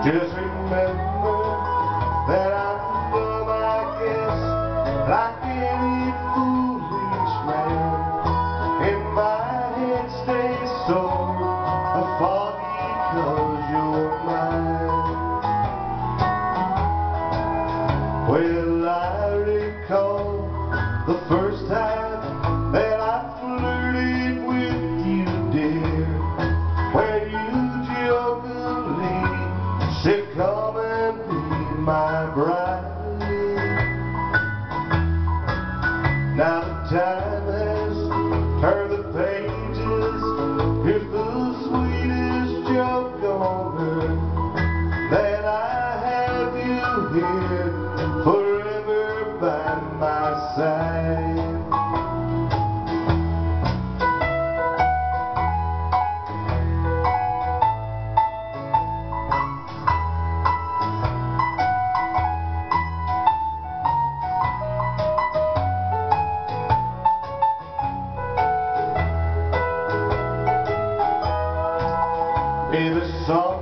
Just remember that I'm dumb, I guess, like any foolish man. And my head stays sore, foggy, 'cause you're mine. Well, I recall the first time that I flirted with you, dear, when you jokingly said, "Come and be my bride." Now the time has turned the pages. Here's the sweetest joke on earth, that I have you here forever by my side. Be the song